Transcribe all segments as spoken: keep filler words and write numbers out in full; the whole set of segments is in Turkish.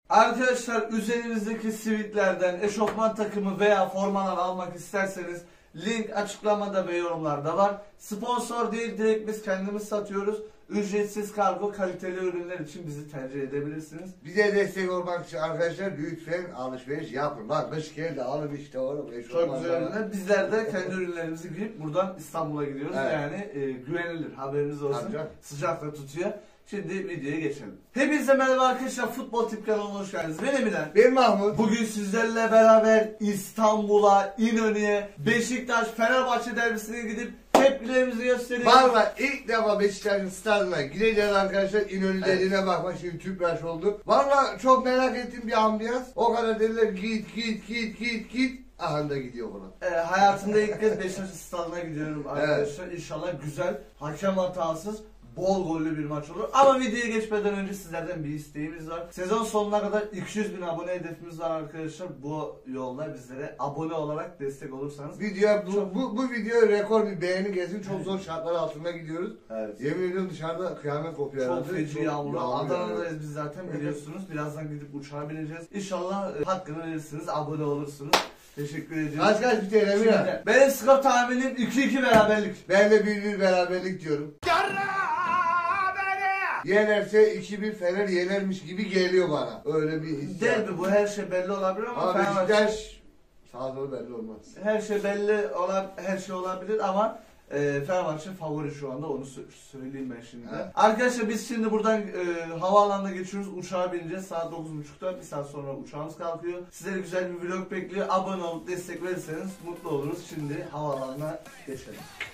Arkadaşlar üzerinizdeki sivitlerden eşofman takımı veya formalar almak isterseniz link açıklamada ve yorumlarda var. Sponsor değil, direkt biz kendimiz satıyoruz. Ücretsiz kargo, kaliteli ürünler için bizi tercih edebilirsiniz. Bize destek olmak için arkadaşlar lütfen alışveriş yapın. Bak kış geldi, alın işte oğlum. Çok güzel ürünler. Bizler de kendi ürünlerimizi giyip buradan İstanbul'a gidiyoruz. Evet. Yani e, güvenilir, haberiniz olsun. Sıcakta tutuyor. Şimdi videoya geçelim. Hepinize merhaba arkadaşlar, Futbol Tip kanalına hoş geldiniz. Ben Emine. Ben Mahmut. Bugün sizlerle beraber İstanbul'a, İnönü'ye, Beşiktaş Fenerbahçe derbisine gidip tepkilerimizi gösteriyoruz. Valla ilk defa Beşiktaş'ın stadına gideceğiz arkadaşlar. İnönü dediğine evet. Bakma şimdi tüpraş olduk. Valla çok merak ettim bir ambiyans. O kadar dediler git git git git git. Aha da gidiyor buna. E, hayatımda ilk kez Beşiktaş stadına gidiyorum arkadaşlar. Evet. İnşallah güzel, hakem hatasız, bol gollü bir maç olur. Ama videoya geçmeden önce sizlerden bir isteğimiz var. Sezon sonuna kadar iki yüz bin abone hedefimiz var arkadaşlar. Bu yolda bizlere abone olarak destek olursanız. Video bu, çok... bu, bu video rekor bir beğeni gelsin. Çok zor şartlar altında gidiyoruz. Evet. Yemin ediyorum dışarıda kıyamet kopuyor. Çok feci yağmur. Adana'dayız biz zaten biliyorsunuz. Birazdan gidip uçağa bineceğiz. İnşallah e, hakkını verirsiniz, abone olursunuz. Teşekkür ediyorum. Kaç kaç biter Emine? Benim skor tahminim iki iki beraberlik. Ben de bir bir beraberlik diyorum. Yenerse iki bir Fener yenermiş gibi geliyor bana. Öyle bir his. Derbi bu, her şey belli olabilir ama, ama Beşiktaş sağa doğru belli olmaz. Her şey belli olan her şey olabilir ama e, Fenerbahçe favori şu anda, onu söyleyeyim ben şimdi. Evet. Arkadaşlar biz şimdi buradan e, havaalanına geçiyoruz, uçağa bineceğiz saat dokuz buçukta, bir saat sonra uçağımız kalkıyor. Sizleri güzel bir vlog bekliyor. Abone olup destek verirseniz mutlu oluruz. Şimdi havaalanına geçelim.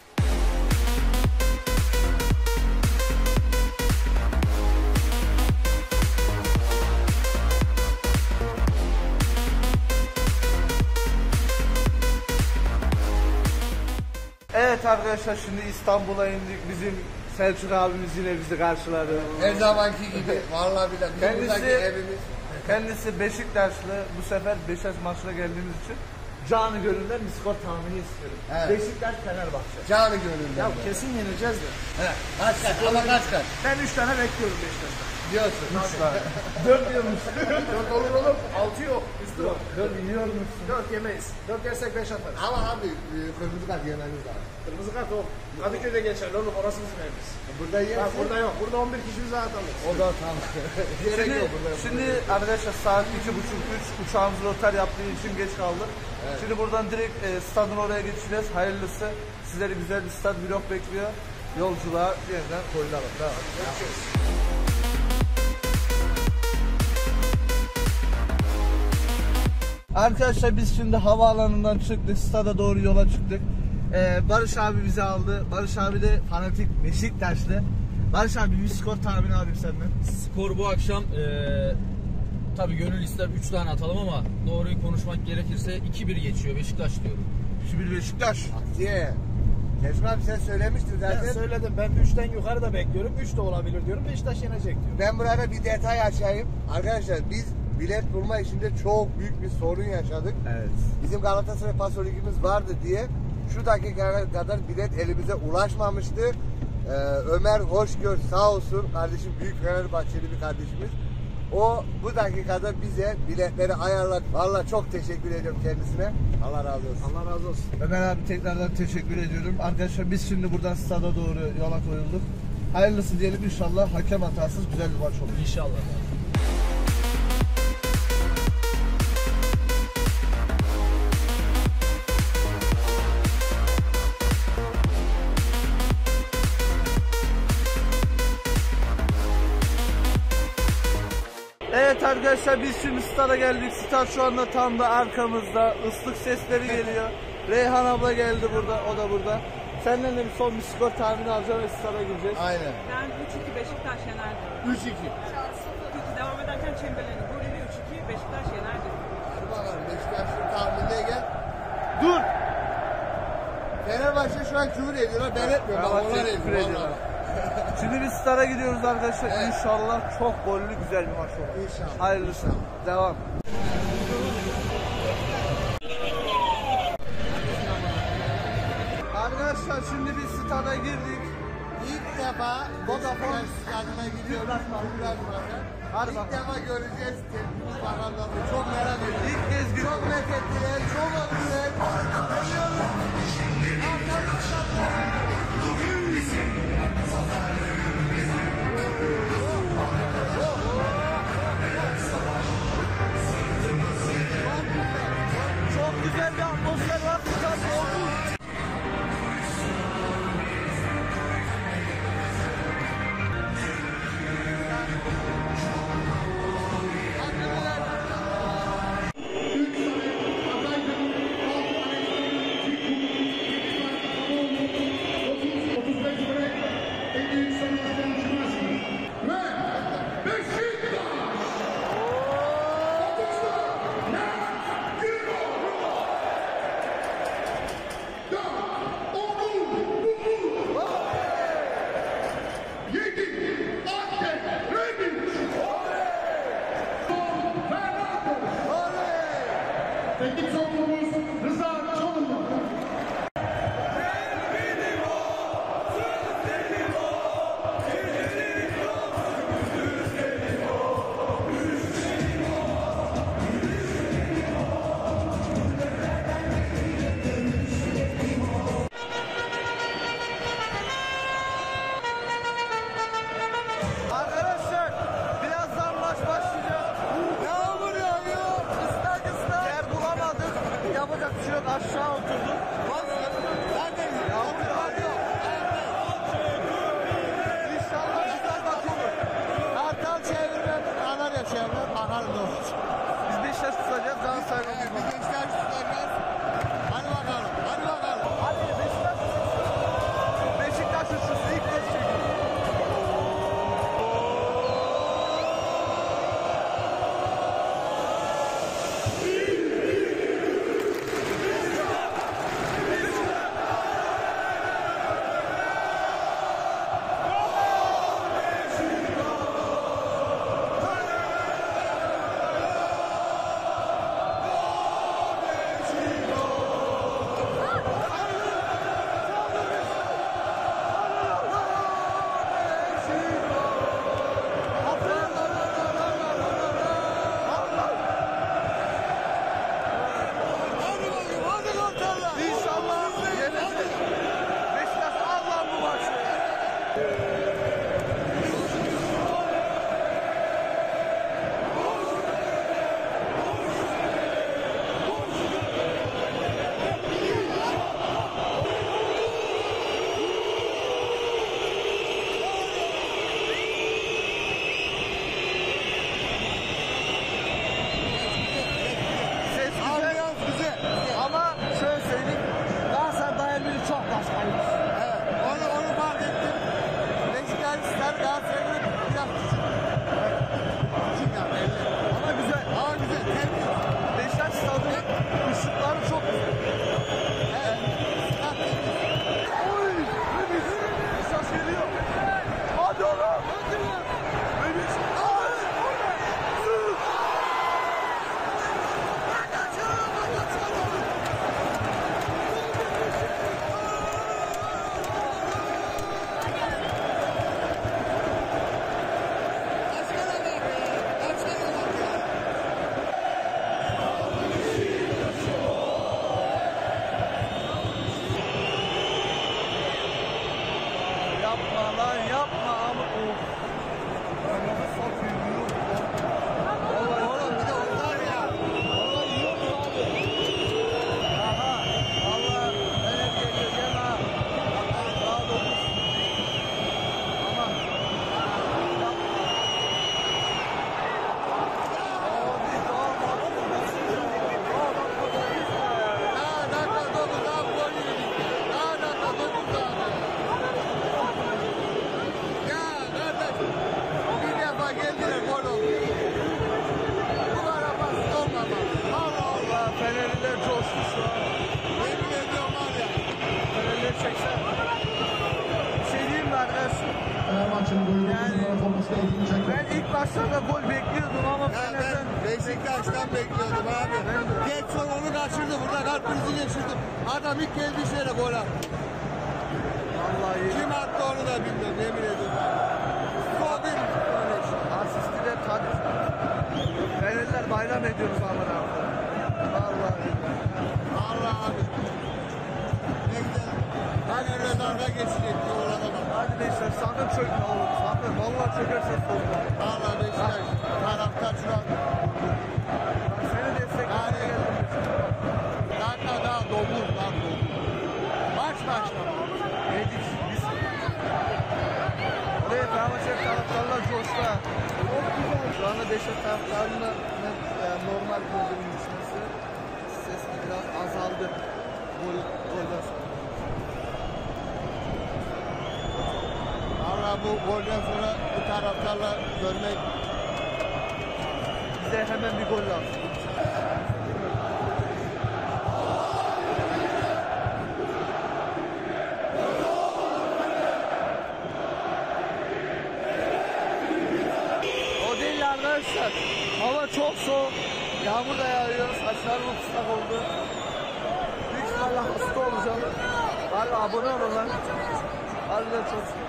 Evet arkadaşlar, şimdi İstanbul'a indik. Bizim Selçuk abimiz yine bizi karşıladı. Her zamanki gibi. Vallahi billahi. Kendisi, evimiz. kendisi Beşiktaşlı. Bu sefer Beşiktaş maçına geldiğimiz için canı gönülden bir skor tahmini istiyorum. Evet. Beşiktaş Fenerbahçe. Canı gönülden. Ya kesin yeneceğiz de. Evet. Kaç kaç ama kaç kaç. Ben üç tane bekliyorum Beşiktaş'tan. Diyorsun. üç tane. dört diyormuş. dört olur olur. altı yok. Üstü var. dört yiyor musun? dört yemeyiz. dört yersek beş atarız. Ama abi kırmızı kart yememiz lazım. Kırmızı kart o. Kadıköy'de geçerli oğlum, orası bizim evimiz. Burada yersek. Burada yok. Burada on bir kişi bize atalım. O da tamam. Şimdi, yok, şimdi arkadaşlar saat iki buçuk üç uçağımız rotar yaptığı için geç kaldık. Evet. Şimdi buradan direkt e, stadın oraya geçeceğiz. Hayırlısı. Sizleri güzel bir stad vlog bekliyor. Yolculuğa yeniden koyulalım. Tamam. Görüşürüz. Arkadaşlar biz şimdi havaalanından çıktık, stada doğru yola çıktık. Ee, Barış abi bizi aldı. Barış abi de fanatik Beşiktaşlı. Barış abi bir skor tahmini alayım senden. Skor bu akşam ee, tabii gönül ister üç tane atalım ama doğruyu konuşmak gerekirse iki bir geçiyor, Beşiktaş diyorum. iki bir Beşiktaş. Diye. Selçuk abi sen söylemiştin zaten. Ben söyledim. Ben üçten yukarı da bekliyorum. üç de olabilir diyorum. Beşiktaş yenecek diyorum. Ben burada bir detay açayım. Arkadaşlar biz bilet bulma işinde çok büyük bir sorun yaşadık. Evet. Bizim Galatasaray pasolikimiz vardı diye şu dakikaya kadar bilet elimize ulaşmamıştı. Ee, Ömer Hoşgör sağ olsun, kardeşim büyük Fenerbahçeli bir kardeşimiz. O bu dakikada bize biletleri ayarladı. Vallahi çok teşekkür ediyorum kendisine. Allah razı olsun. Allah razı olsun. Ömer abi tekrardan teşekkür ediyorum. Arkadaşlar biz şimdi buradan stada doğru yola koyulduk. Hayırlısı diyelim, inşallah hakem hatasız güzel bir maç olur. İnşallah. Evet arkadaşlar biz şimdi stada geldik. Stad şu anda tam da arkamızda. Islık sesleri geliyor. Reyhan abla geldi burada, o da burada. Senden de bir son bir skor tahmini alacağım ve stada gireceğiz. Aynen. Ben üç iki Beşiktaş yener diyorum. üç iki. İki devam ederken Çemberlen'i golüyle üç iki Beşiktaş yener diyorum. Hadi bakalım Beşiktaş'ın tahminine gel. Dur! Fenerbahçe şu an küfür ediyorlar. Ben etmiyorum. Fenerbahçe küfür ediyorlar. Şimdi biz stada gidiyoruz arkadaşlar. Evet. İnşallah çok gollü güzel bir maç olur. İnşallah. Hayırlısı. İnşallah. Devam. Arkadaşlar şimdi biz stada girdik. İlk defa Vodafone stadına gidiyoruz. Hadi İlk bakalım. defa göreceğiz. bakalım nasıl. Çok merak ediyorum. İlk kez gidiyor. Çok lezzetliler, çok ödüler. Çok güzel bir atmosfer var. Sıcak oldu. Teknik sorumlumuz Rıza Çalınma. Arkadaşlar birazdan maç başlayacak. Yağmur yağıyor. Islak ıslak. Yer bulamadık. Yapacak bir şey yok. Aşağı oturduk. Zaten Yağmur yağıyor. İnşallah güzel maç olur. Kartal çevirmem, Kanarya çevirmem. Bakalım ne olacak. Biz Beşiktaş tutacağız. Galatasaray'la Evet, bir bir gençler tutacağız. Hadi bakalım, hadi bakalım. Hadi Beşiktaş. Beşiktaş üçlüsü ilk kez çekiyor. Hadi bakayım, hadi Kartallar. İnşallah yenecek. Beşiktaş al lan bu maçı. Ses güzel. Ambiyans güzel. Ama şöyle söyleyeyim. Galatasaray Bayern Münih çok başkaymış. Evet, onu, onu fark ettim. Beşiktaş ister Galatasaray'ın biraz küçük. Küçük yani belli. Ama güzel. Ama güzel, temiz. Beşiktaş stadının ışıkları çok güzel. Evet, stat temiz. Oy! Memiş! Beşiktaş geliyor. Hadi oğlum! Hadi lan! Memiş! Ay! Zıh! Başka ne var ya? Başka ne var ya? Yapma lan yapma ama of. Ananı satayım yok lan. Oğlum bir de onlar ya. Vallahi yok abi. Aha. Allah. Evet geliyor gel ha. Daha dokuz. Aman. Yapma. Abi daha maçı nasıl ya? Daha dakika dokuz ya. Daha dakika dokuz, daha gol yedik. Daha dakika dokuz daha. Ya kardeş, bir defa geldiler gol oldu. Bu kadar basit olmamalı. Allah Allah. Allah Fenerliler coştu şu an. Yemin ediyorum var ya. Fenerliler çeksen. Bir şey diyeyim mi arkadaşlar? Fenerbahçe'nin golü dokuz numara formasıyla ilgilenecek. Ben ilk başlarda gol bekliyordum ama Ya ben Fener'den Beşiktaş'tan bekliyordum abi. Geç son onu kaçırdı. Burada kalp krizi geçirdi. Adam ilk geldiği şeyle gol attı. vallahi Kim attı onu da bilmiyorum. Yemin ediyorum. O bir öyle işte. asisti de Tadiç. Fenerliler bayram ediyoruz aman abi. Vallahi. Allah abi. Ne güzel. Hani öyle dalga geçecek diye orada bak. Hadi Beşiktaş sakın çökme oğlum sakın. Vallahi çökersen sorma. Allah Beşiktaş. Taraftar şu an. Bak seni desteklemeye Yani- geldim. Dakika daha dokuz lan dokuz. Maç başladı. Yedik biz. Oraya Fenerbahçe taraftarlar coştu. Şu anda Beşiktaş taraftarının yani normal gözünün düşmesi sesi biraz azaldı. Gol, golden sonra. Valla bu golden sonra bu taraftarla görmek Bize hemen bir gol lazım. O değil arkadaşlar. Hava çok soğuk. Yağmur da yağıyor. Saçlarım ıslak oldu. Büyük ihtimalle hasta olacağım. Valla abone olun lan. Harbiden çok soğuk.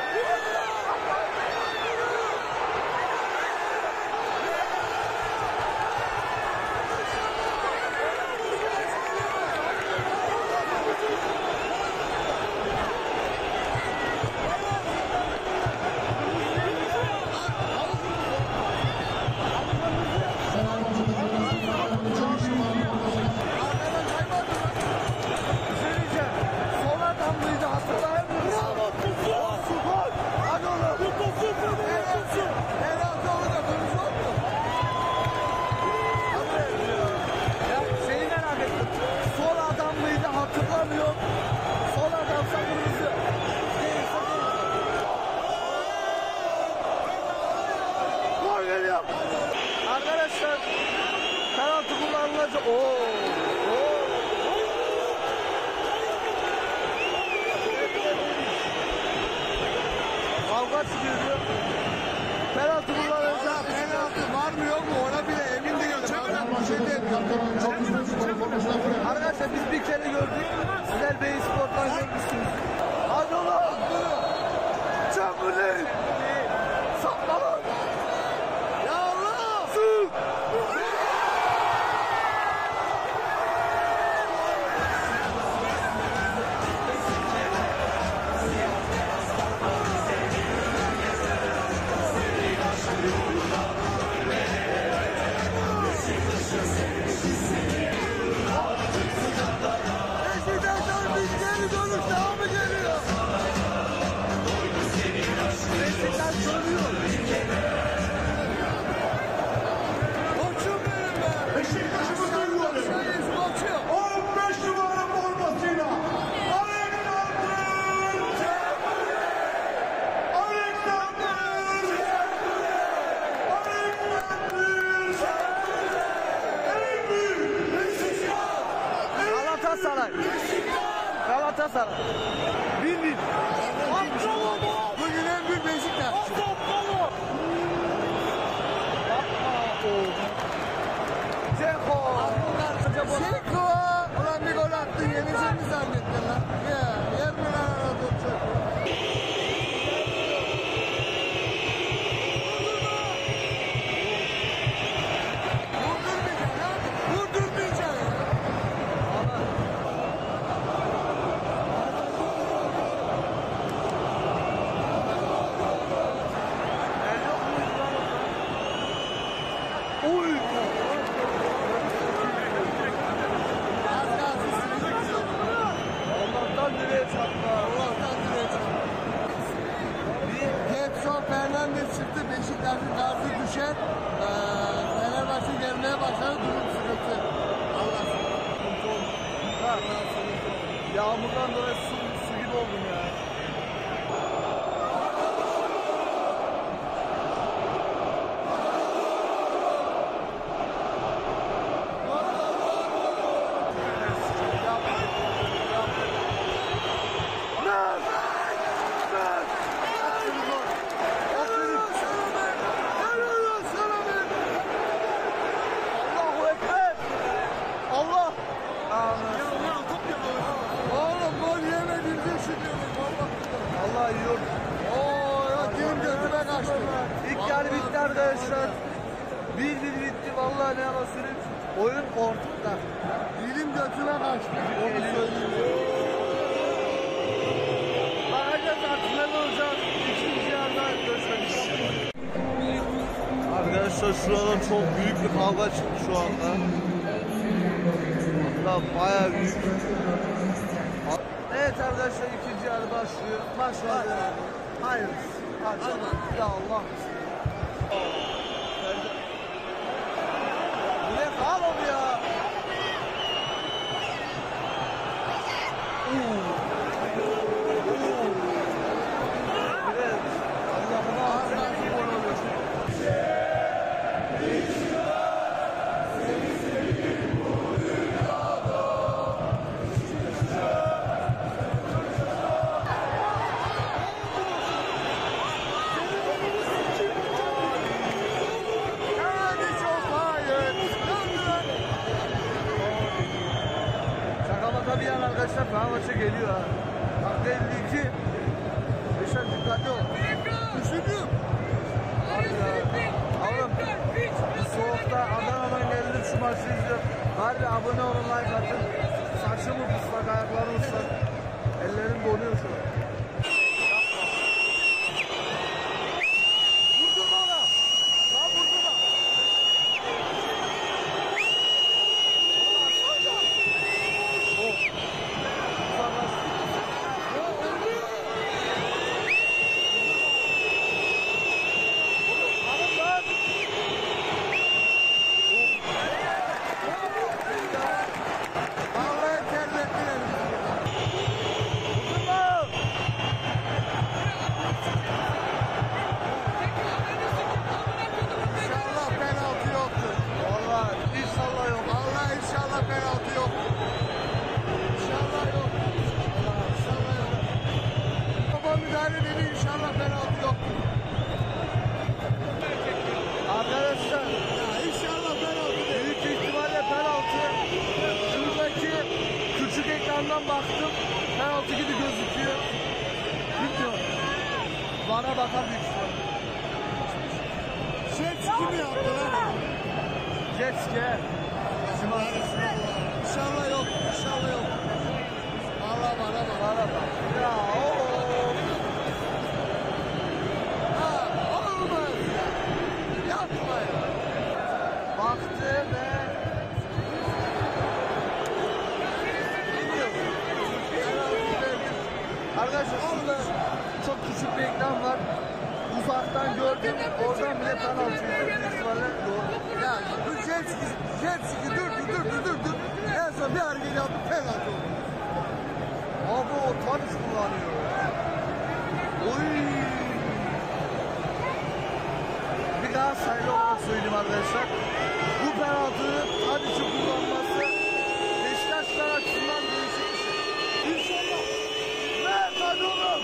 Söyleyeceğim. Sol adamlıydı hatırlayın mı? Bravo. Gol. Hadi oğlum. Herhalde orada konuşmak mı? Ya şeyi merak ettim. Sol adamlıydı hatırlamıyorum. Sol adamsa kırmızı. Değilse değilse. Gol geliyor. Arkadaşlar penaltı kullanılacak. Oo. Oo. Kavga çıkıyor diyor. Penaltı kullanılacak. penaltı var mı yok mu ona bile emin değilim. Bir şey demiyorum. Arkadaşlar biz bir kere gördük. Sizler Beyin Sport'tan görmüşsünüz. Hadi oğlum. Çamurlu. Sapma. Ya Allah. Su. Beşiktaş'tan bir geri dönüş daha mı geliyor? Beşiktaş dönüyor. Koçum benim be. Beşiktaş'ın golü. Sayın koçum. on beş numara formasıyla Alexander Alexander Alexander Galatasaray. Galatasaray. Bir bir. Bugün en büyük Beşiktaş. Ceko. Çeko. Ulan bir gol attın yeneceğini zannettin lan. Ya yer mi lan Anadolu Çeko? Vurdurmayacaksın ha. Vurdurmayacaksın. Uy. Az kalsın sileceksin. Allah'tan direğe çarptı. Allah'tan direğe Getson Fernandes çıktı. Beşiktaş'ın kartı düşer. Ee, Fenerbahçe gelmeye başladı. Durum sıkıntı. Allah Ha. Yağmurdan dolayı su, su gibi oldum ya. Allahu Ekber. Allah. Amin. Oğlum gol yemediğini düşünüyorum. Allah Vallahi ne yalan söyleyeyim. Oyun ortada. Dilim götüme kaçtı. Onu söyleyeyim. Bakacağız artık ne olacak. İkinci yarıda görüşmek üzere. Arkadaşlar şurada çok büyük bir kavga çıktı şu anda. Hatta bayağı büyük. Evet arkadaşlar ikinci yarı başlıyor. Başladı. Hayır. Hadi. Ya Allah. Bu ne faul oldu ya? Evet. Allah'ıma ağzına bir gol oluyor. Bir an arkadaşlar Fenerbahçe geliyor ha. Dakika elli iki. Beşer dikkatli ol. Düşünüyorum. Hadi ya. Oğlum bu soğukta Adana'dan geldim şu maçı izliyorum. Hadi abone olun, like atın. Saçımı ıslak, ayaklarım ıslak. Ellerim donuyor şu an. Vurdurma ona. Lan vurdurma. Arkadaşlar inşallah penaltı. Büyük ihtimalle penaltı. Şuradaki küçük ekrandan baktım. Penaltı gibi gözüküyor. Bilmiyorum. Bana bakar büyük ihtimalle. Jet ski mi yaptı lan? Jet ski. İnşallah yok. İnşallah yok. Valla bana bak. Bana bak. Ya ooo. Ha, olmaz. Yapma ya. Baktı ve arkadaşlar şurada çok küçük bir ekran var. Uzaktan gördüm. Oradan bile penaltıydı. Büyük ihtimalle doğru. Ya bu jet ski, jet ski dur dur dur dur dur dur. En son bir hareket yaptı penaltı oldu. Abi o tanış kullanıyor. Oy. Bir Galatasaraylı olarak söyleyeyim arkadaşlar. Bu penaltıyı Tadic'in kullanması Beşiktaşlar açısından değişik bir şey. İnşallah. Ver hadi oğlum.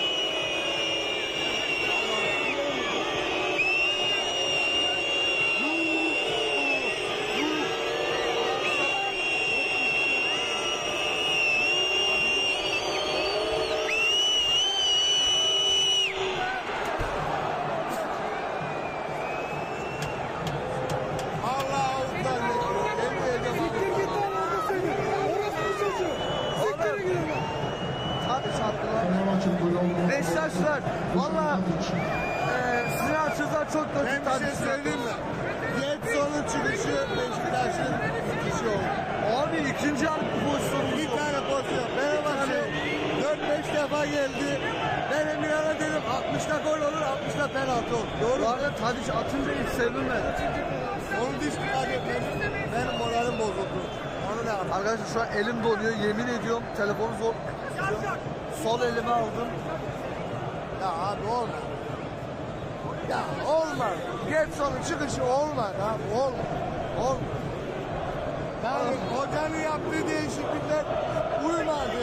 Beşiktaşlar valla e, sizin açınızdan çok kötü Ben bir şey söyleyeyim mi? Getson'un çıkışı Beşiktaş'ın çıkışı oldu. Abi ikinci yarı pozisyonu Bir tane pozisyon. Fenerbahçe dört beş defa geldi. Ben Emirhan'a dedim altmışta gol olur, altmışta penaltı olur. Doğru Bu mu? arada Tadic atınca hiç sevinmedi. Onu hiç dikkat etmedim. Benim moralim bozuldu. Onu ne yapayım? Arkadaşlar şu an elim donuyor, yemin ediyorum telefonu zor tutuyorum. Sol elime aldım. Ya abi olmaz. Ya olmaz. Getson'un çıkışı olmaz abi. Olmaz. Olmaz. Yani hocanın yaptığı değişiklikler uymadı.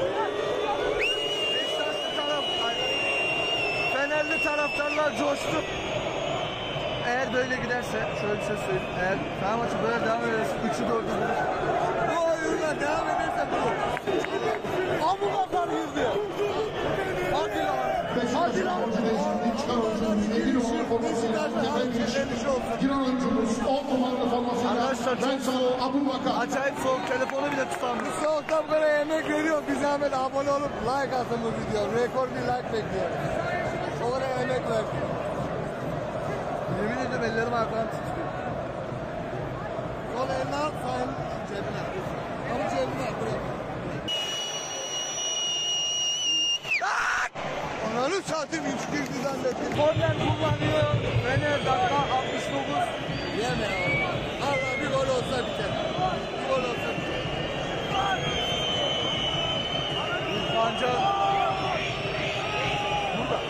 Beşiktaşlı taraf, Fenerli taraftarlar coştu. Eğer böyle giderse, şöyle bir şey söyleyeyim. Eğer Fenerbahçe böyle devam ederse üçü dördü bulur. Bu oyunla devam ederse bulur. Abu Bakar girdi. Hadi lan. Hadi lan. Beşiktaş'ın oyuncu değişikliği çıkan oyuncunun yine bir numaralı formasıyla Beşiktaş'ın tepeye çevrelişi olsun. giren oyuncumuz on numaralı formasıyla Arkadaşlar çok Benzo soğuk. Abubakar. Acayip soğuk, telefonu bile tutamıyor. Soğukta bu kadar emek veriyor. Bir zahmet abone olup like atın bu video. Rekor bir like bekliyorum. O kadar emek verdi. Yemin ediyorum ellerim ayaklarım titriyor. Sol elini al, sağ elini cebine. Ama cebine al, buraya. Ananı satayım, üç girdi zannettim. Korner kullanıyor. Fener dakika altmış dokuz. Yeme ya. Allah bir gol olsa biter. Bir gol olsa biter. İrfancan. Burada.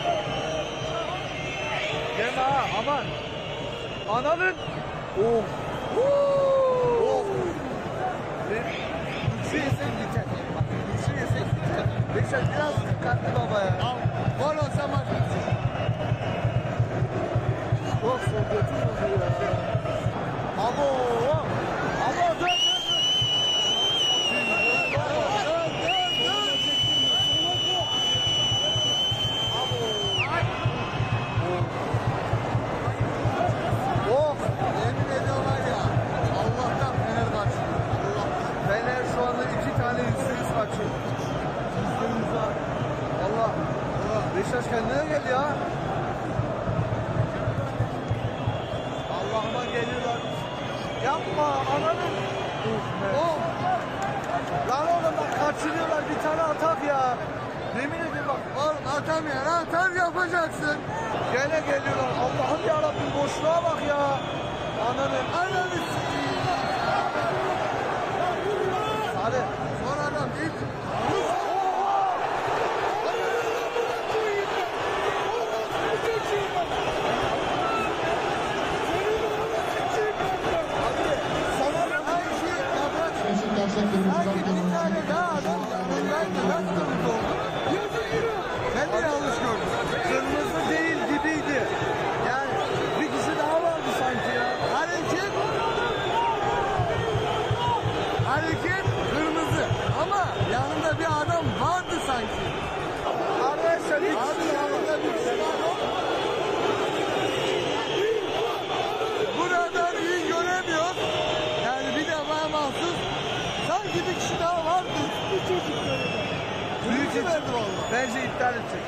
Deme ha, aman. Ananın. Oh. Oh. Üçü yesek biter. Bak, üçü yesek biter. Beşer biraz dikkatli baba ya. Al, gol olsa maç bitsin. Çok sol götürmüyor ya. Abo. Abo dön dön dön. Oh! Yemin ediyorum var ya. Allah'tan Fener kaçıyor. Allah'tan. Fener şu anda iki tane yüzde yüz kaçıyor. Yüzde yüz var. Allah. Allah. Beşiktaş kendine gel ya. Allah'ıma geliyorlar. Yapma ananın. Oh. Lan oğlum bak kaçırıyorlar bir tane atak ya. Yemin ediyorum bak. Oğlum atamayan atar yapacaksın. Gene geliyorlar. Allah'ım yarabbim boşluğa bak ya. Ananın. Ananı s**eyim. Hadi. Son adam değil. Beşiktaş'ta kırmızı Sanki kart bir tane daha adam yanındaydı. Nasıl kırmızı oldu? Ben de yanlış gördüm. Kırmızı değil gibiydi. Yani bir kişi daha vardı sanki ya. Hareket Hareket kırmızı. Ama yanında bir adam vardı sanki. Arkadaşlar bir Abi kişi yanında bir kişi var o. Buradan iyi göremiyor. Yani bir defa mahsus. Sanki bir kişi daha vardı. Bir çocuk böyle. büyük Kırmızı verdi valla. bence iptal edecek.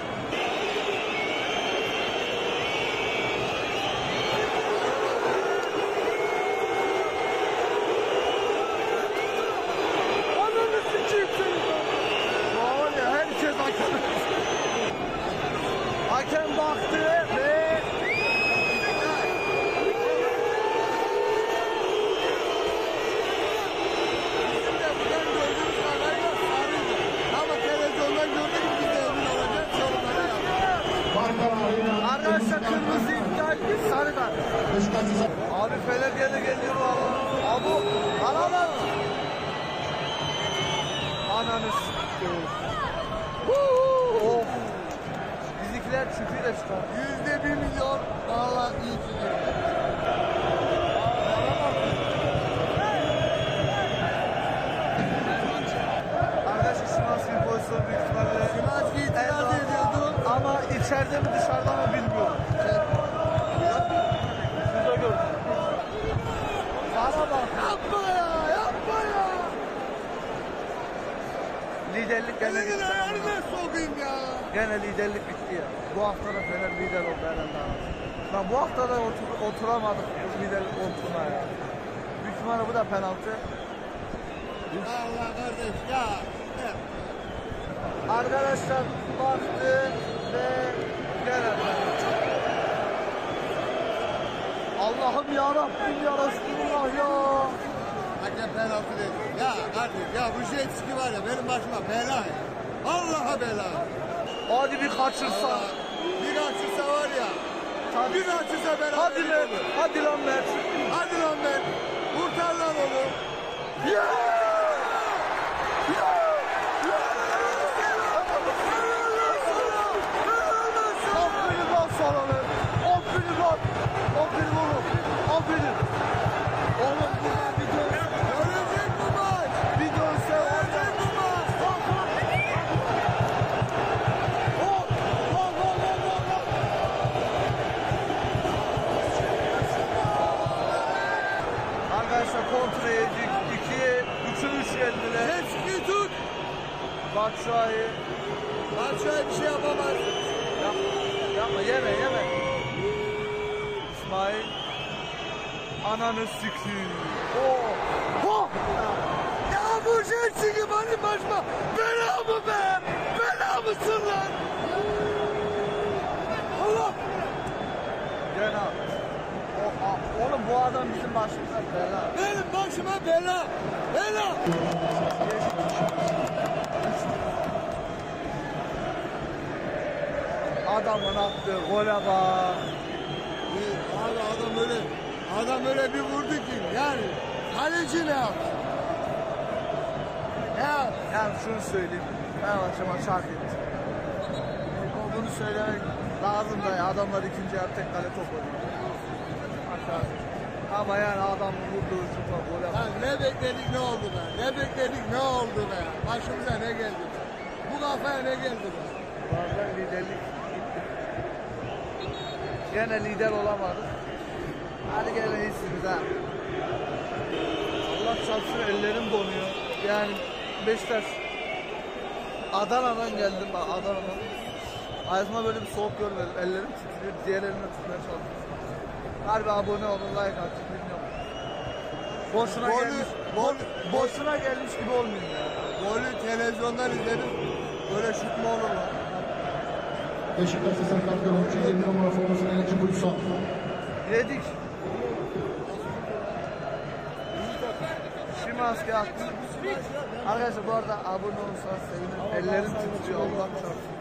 Ananı sikeyim seni. Var ya herkes hakem. Hakem baktı ve Bizim de buradan gördüğümüz kadarıyla sarıydı. Ama televizyondan gördük biz de emin olacağız. Yorumlara yaptık. var kararıyla arkadaşlar kırmızı iptal sarı kart. Beşiktaş'ta Abi Fener gene geliyor valla. Abu alamaz. Ananı s**eyim. Oh. Bizimkiler çüküyle çıkar. Yüzde bir milyon valla iyi ki girdi. Arkadaşlar Şimanski pozisyonu büyük ihtimalle Şimanski itiraz Elvan. ediyordu. Ama içeride mi dışarıda mı bilmiyorum. Şurada gördüm. Sana bak. Yapma ya, yapma ya. Liderlik gene Elinin gitti. ayarına sokayım ya. Gene liderlik bitti ya. Bu hafta da Fener lider oldu herhalde. Lan bu hafta da otur, oturamadık bu liderlik koltuğuna ya. Büyük ihtimalle bu da penaltı. Allah kardeş ya. ya. Arkadaşlar baktı ve gene penaltı. Allah'ım ya Rabbim ya Resulullah ya. Hakem penaltı dedi. Ya kardeş ya bu şey çıkı var ya benim başıma bela ya. Allah'a bela. Hadi bir kaçırsa. Allah. Bir açırsa var ya. Tabii. Bir açırsa beraber Hadi Mert. olur. Hadi lan Mert. Hadi lan ben. Kurtar lan onu. Ya! Ya! Aferin lan sana be. Aferin lan. Aferin oğlum. Aferin. Oğlum buradan bir dön. Görecek bu maç. Bir dönse var ya. Görecek bu maç. Oh! Lan lan lan lan lan. kontra yedik. iki, üçü üç geldiler. Hepsini tut. Batshuayi. Batshuayi bir şey yapamaz. Yapma, yapma yeme yeme. İsmail. Ananı sikiyim. Oh. Oh. Ya bu şey gibi benim başıma. Bela mı be? Bela mısın lan? Allah. Gene al. O, a- oğlum bu adam bizim başımıza bela. Benim başıma bela. Bela. Adamın attığı gole bak. Abi adam öyle adam öyle bir vurdu ki yani kaleci ne yaptı? Ya Yani şunu söyleyeyim. Fenerbahçe maçı hak etti. O- Bunu söylemek lazım da ya. Adamlar ikinci yarı tek kale top oynuyor. Maçı hak etti. Ama yani adamın vurduğu şutla gole bak. lan ne bekledik ne oldu be? Ne bekledik ne oldu be? Başımıza ne geldi? Bu kafaya ne geldi be? Bazen liderlik gitti. Gene lider olamadık. Hadi gene iyisiniz ha. Allah çarpsın ellerim donuyor. Yani Beşiktaş Adana'dan geldim bak Adana'dan. Hayatımda böyle bir soğuk görmedim. Ellerim titriyor. Diğer elimle tutmaya çalışıyorum. Harbi abone olun, like atın, bilmiyorum. Boşuna Golü- gelmiş. gol- Boşuna gelmiş gibi olmayayım ya. Golü televizyondan izledim. Böyle şut mu olur lan? Beşiktaş'ta sakat görüntü yedi numara formasını Necip Uysal. Yedik. Şimanski attı. Arkadaşlar bu arada abone olursanız sevinirim. Ellerim titriyor Allah çarpsın.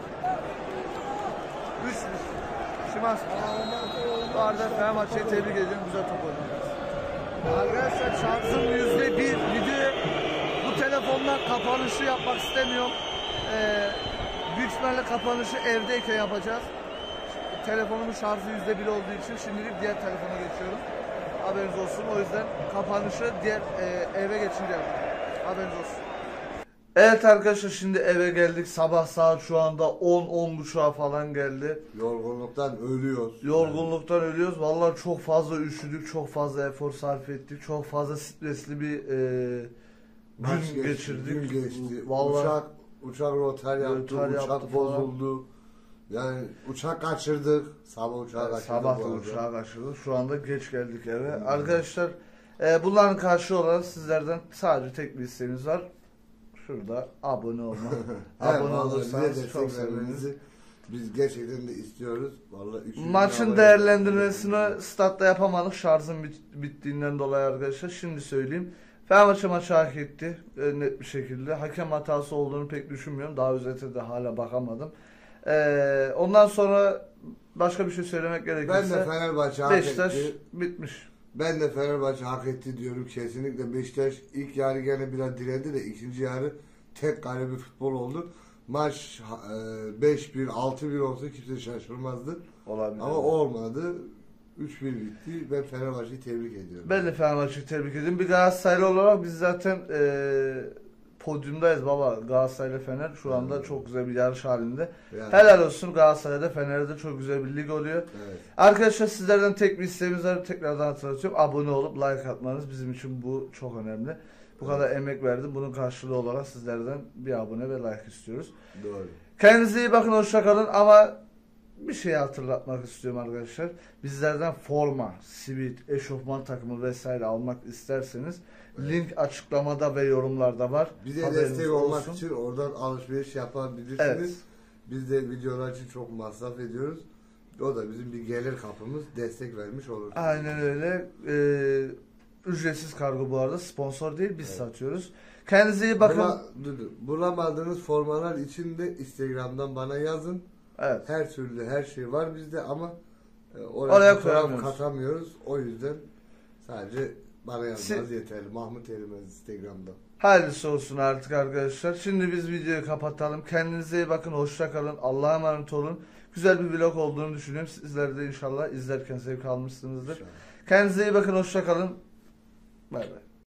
üç üç. Şimanski. Bu arada Fenerbahçe'yi tebrik ediyorum. Güzel top oynadı. Arkadaşlar şansım yüzde bir. Video bu telefonla kapanışı yapmak istemiyorum. Ee, büyük ihtimalle kapanışı evdeyken yapacağız. Telefonumun şarjı yüzde bir olduğu için şimdilik diğer telefona geçiyorum. Haberiniz olsun. O yüzden kapanışı diğer e, eve geçince yapacağım. Haberiniz olsun. Evet arkadaşlar şimdi eve geldik. Sabah saat şu anda on on buçuğa falan geldi. Yorgunluktan ölüyoruz. Yorgunluktan ölüyoruz. Vallahi çok fazla üşüdük, çok fazla efor sarf ettik, çok fazla stresli bir e, Maç gün geçti, geçirdik. Gün geçti. Vallahi Uçak, uçak rotar yaptı, Rotar uçak yaptı falan. bozuldu. Yani uçak kaçırdık. Sabah uçağı kaçırdık. sabah da bu arada. uçağa kaçırdık. Şu anda geç geldik eve. Arkadaşlar e, bunların karşı olarak sizlerden sadece tek bir isteğimiz var. Şurada abone olma. Evet, abone vallahi olursanız bize çok destek seviniriz. vermenizi biz gerçekten de istiyoruz. Vallahi üç yüz bin Maçın abone- değerlendirmesini statta yapamadık şarjım bit- bittiğinden dolayı arkadaşlar. Şimdi söyleyeyim. Fenerbahçe maçı hak etti e, net bir şekilde. Hakem hatası olduğunu pek düşünmüyorum. Daha özete de hala bakamadım. E, ondan sonra başka bir şey söylemek Ben gerekirse de Fenerbahçe hak Beşiktaş etti. bitmiş. Ben de Fenerbahçe hak etti diyorum kesinlikle. Beşiktaş ilk yarı gene biraz direndi de ikinci yarı tek kale bir futbol oldu. Maç e, beş bir, altı bir olsa kimse şaşırmazdı. Olabilir. Ama olmadı. üç bir bitti. Ben Fenerbahçe'yi tebrik ediyorum. Ben de Fenerbahçe'yi tebrik ediyorum. Bir Galatasaraylı olarak biz zaten e, podyumdayız baba. Galatasaray ile Fener şu anda Evet. çok güzel bir yarış halinde. Yani, Helal olsun Galatasaray'da Fener'de çok güzel bir lig oluyor. evet. Arkadaşlar sizlerden tek bir isteğimiz var. Tekrardan hatırlatıyorum. Abone olup like atmanız bizim için bu çok önemli. Bu kadar emek verdim. Bunun karşılığı olarak sizlerden bir abone ve like istiyoruz. Doğru. Kendinize iyi bakın. Hoşça kalın. Ama bir şey hatırlatmak istiyorum arkadaşlar. Bizlerden forma, sivit, eşofman takımı vesaire almak isterseniz link açıklamada ve yorumlarda var. Bize Haberiniz destek olmak olsun. için oradan alışveriş yapabilirsiniz. Evet. Biz de videolar için çok masraf ediyoruz. O da bizim bir gelir kapımız. Destek vermiş oluruz. Aynen öyle. Ee, ücretsiz kargo bu arada. Sponsor değil. Biz satıyoruz. Kendinize iyi bakın. Bula- dur, dur. Bulamadığınız formalar için de Instagram'dan bana yazın. Evet. Her türlü her şey var bizde ama e, oraya, Oraya fotoğraf koyamıyoruz. katamıyoruz. O yüzden sadece bana yazmanız Si- yeterli. Mahmut Erimez Instagram'da. Hayırlısı olsun artık arkadaşlar. Şimdi biz videoyu kapatalım. Kendinize iyi bakın. Hoşça kalın. Allah'a emanet olun. Güzel bir vlog olduğunu düşünüyorum. Sizler de inşallah izlerken zevk almışsınızdır. İnşallah. Kendinize iyi bakın. Hoşça kalın. Bay bay.